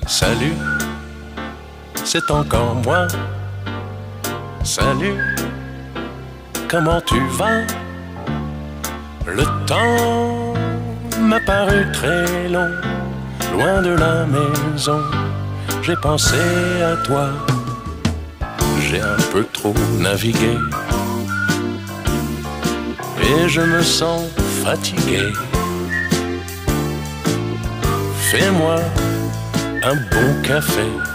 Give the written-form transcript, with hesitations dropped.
Salut, c'est encore moi. Salut, comment tu vas? Le temps m'a paru très long, loin de la maison. J'ai pensé à toi, j'ai un peu trop navigué et je me sens fatigué. Fais-moi un bon café